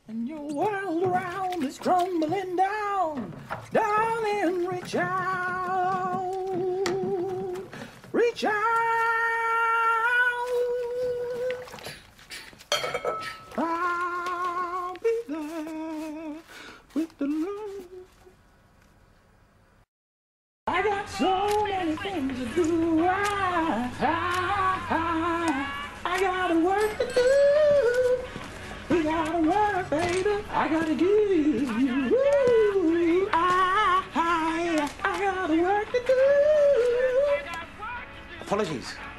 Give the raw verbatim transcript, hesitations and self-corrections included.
And your world around is crumbling down. Darling, reach out. Reach out. I'll be there with the love. I got so many things to do. I, I, I gotta work to do. We gotta work, baby. I gotta give you. I, I, I gotta work to do. Apologies.